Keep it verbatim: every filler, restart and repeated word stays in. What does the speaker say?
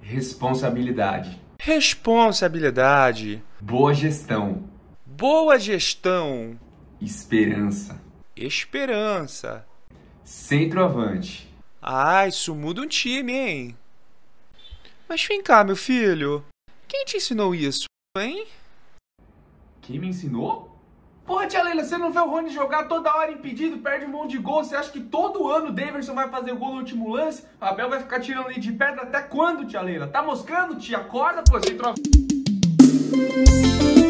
Responsabilidade. Responsabilidade. Boa gestão. Boa gestão. Esperança. Esperança. Centroavante. Ah, isso muda um time, hein? Mas vem cá, meu filho. Quem te ensinou isso, hein? Quem me ensinou? Porra, tia Leila, você não vê o Rony jogar toda hora impedido, perde um monte de gol. Você acha que todo ano o Daverson vai fazer gol no último lance? A Abel vai ficar tirando ele de pedra até quando, tia Leila? Tá moscando, tia? Acorda, pô, centroavante.